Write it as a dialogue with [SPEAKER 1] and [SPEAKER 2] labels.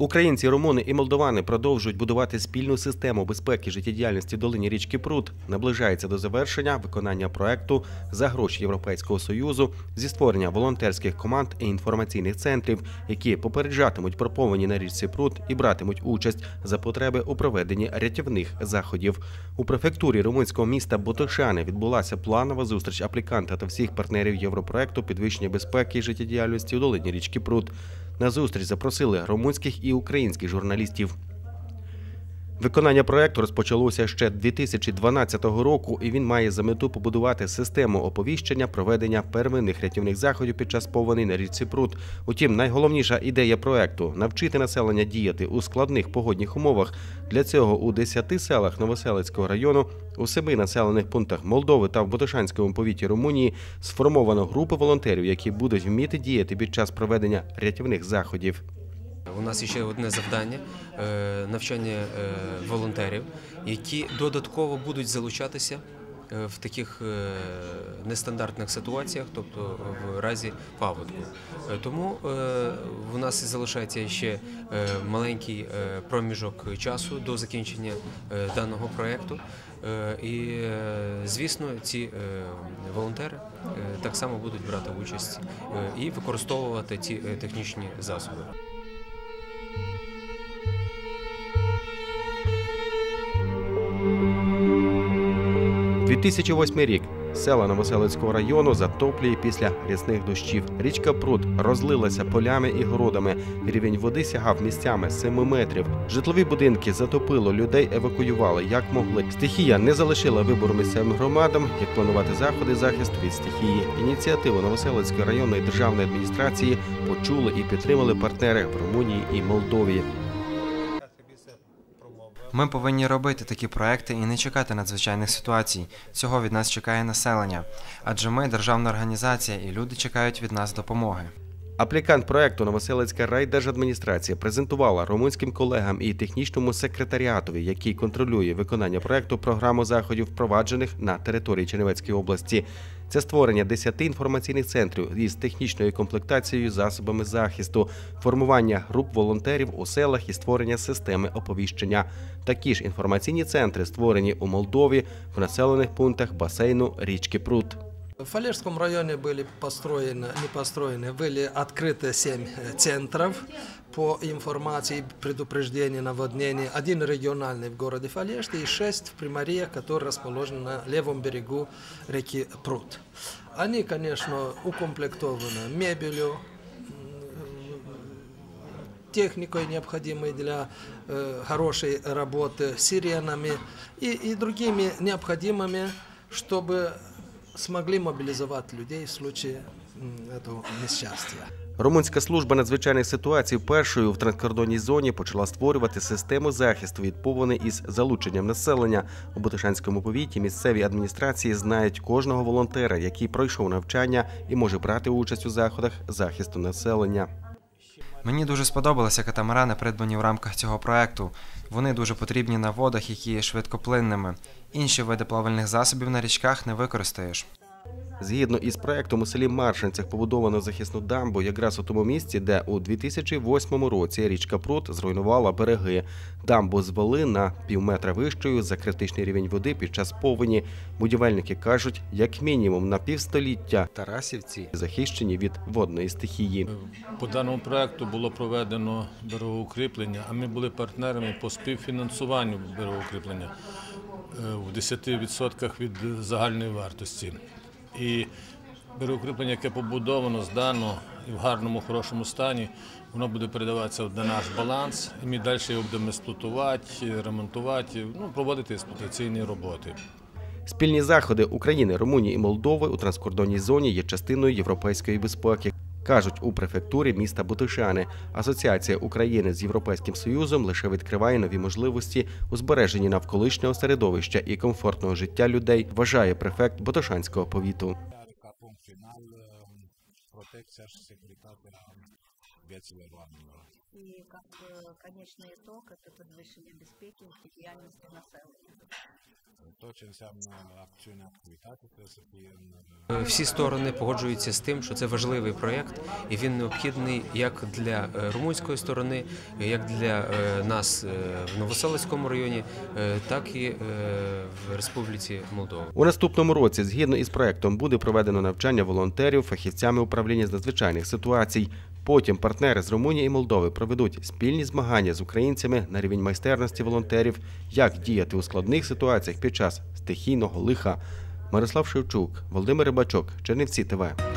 [SPEAKER 1] Українці, румуни і молдовани продовжують будувати спільну систему безпеки життєдіяльності в долині річки Прут. Наближається до завершення виконання проекту за гроші Європейського Союзу зі створення волонтерських команд і інформаційних центрів, які попереджатимуть про повені на річці Прут і братимуть участь за потреби у проведенні рятівних заходів. У префектурі румунського міста Ботошани відбулася планова зустріч апліканта та всіх партнерів європроекту підвищення безпеки і життєдіяльності у долині річки Прут. На зустріч запросили румунських і українських журналістів. Виконання проєкту розпочалося ще 2012 року, і він має за мету побудувати систему оповіщення проведення первинних рятівних заходів під час повеней на річці Прут. Утім, найголовніша ідея проєкту – навчити населення діяти у складних погодних умовах. Для цього у 10 селах Новоселицького району, у 7 населених пунктах Молдови та в Ботошанському повіті Румунії сформовано групи волонтерів, які будуть вміти діяти під час проведення рятівних заходів.
[SPEAKER 2] У нас ще одне завдання – навчання волонтерів, які додатково будуть залучатися в таких нестандартних ситуаціях, тобто в разі паводку. Тому у нас залишається ще маленький проміжок часу до закінчення даного проєкту. І, звісно, ці волонтери так само будуть брати участь і використовувати ці технічні засоби.
[SPEAKER 1] 2008 рік. Села Новоселицького району затоплює після рясних дощів. Річка Прут розлилася полями і городами. Рівень води сягав місцями 7 метрів. Житлові будинки затопило, людей евакуювали як могли. Стихія не залишила вибору місцевим громадам, як планувати заходи захисту від стихії. Ініціативу Новоселицької районної державної адміністрації почули і підтримали партнери в Румунії і Молдові.
[SPEAKER 3] Ми повинні робити такі проекти і не чекати надзвичайних ситуацій. Цього від нас чекає населення. Адже ми – державна організація, і люди чекають від нас допомоги.
[SPEAKER 1] Аплікант проекту Новоселицька райдержадміністрація презентувала румунським колегам і технічному секретаріатові, який контролює виконання проекту, програму заходів, впроваджених на території Чернівецької області. Це створення 10 інформаційних центрів із технічною комплектацією, засобами захисту, формування груп волонтерів у селах і створення системи оповіщення. Такі ж інформаційні центри створені у Молдові в населених пунктах басейну річки Прут.
[SPEAKER 4] В Фалежском районе были были открыты 7 центров по информации, предупреждению наводнений. 1 региональный в городе Фалежте и 6 в Приморье, который расположен на левом берегу реки Прут. Они, конечно, укомплектованы мебелью, техникой, необходимой для хорошей работы, сиренами и другими необходимыми, чтобы змогли мобілізувати людей в случае цього нещастя.
[SPEAKER 1] Румунська служба надзвичайних ситуацій першою в транскордонній зоні почала створювати систему захисту від повені із залученням населення. У Ботошанському повіті місцеві адміністрації знають кожного волонтера, який пройшов навчання і може брати участь у заходах захисту населення.
[SPEAKER 3] Мені дуже сподобалися катамарани, придбані в рамках цього проекту. Вони дуже потрібні на водах, які є швидкоплинними. Інші види плавальних засобів на річках не використаєш.
[SPEAKER 1] Згідно із проектом, у селі Маршинцях побудовано захисну дамбу якраз у тому місці, де у 2008 році річка Прут зруйнувала береги. Дамбу звели на півметра вищою за критичний рівень води під час повені. Будівельники кажуть, як мінімум на півстоліття Тарасівці захищені від водної стихії.
[SPEAKER 5] По даному проекту було проведено берегоукріплення, а ми були партнерами по співфінансуванню берегоукріплення в 10% від загальної вартості. І берегоукріплення, яке побудовано, здано і в гарному, хорошому стані, воно буде передаватися на наш баланс, і ми далі його будемо експлуатувати, ремонтувати, проводити експлуатаційні роботи.
[SPEAKER 1] Спільні заходи України, Румунії і Молдови у транскордонній зоні є частиною європейської безпеки, кажуть у префектурі міста Ботошани. Асоціація України з Європейським Союзом лише відкриває нові можливості у збереженні навколишнього середовища і комфортного життя людей, вважає префект Ботошанського повіту.
[SPEAKER 6] И как конечный итог – это подвищение безпеки и діяльності населення.
[SPEAKER 2] Всі сторони погоджуються з тим, що це важливий проєкт, і він необхідний як для румунської сторони, як для нас в Новоселицькому районі, так і в Республіці Молдова.
[SPEAKER 1] У наступному році, згідно із проектом, буде проведено навчання волонтерів фахівцями управління з надзвичайних ситуацій. Потім партнери з Румунії і Молдови проведуть спільні змагання з українцями на рівень майстерності волонтерів, як діяти у складних ситуаціях під час стихійного лиха. Мирослав Шевчук, Володимир Рибачок, Чернівці ТВ.